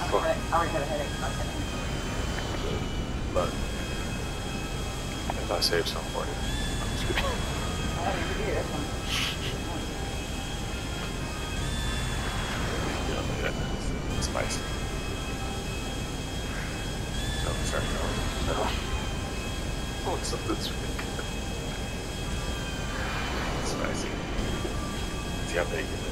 already had a headache. But if I save some for you, I'm just kidding. Yeah, it's spicy. So start going. No. Oh, something's really good. It's spicy. See how big it is.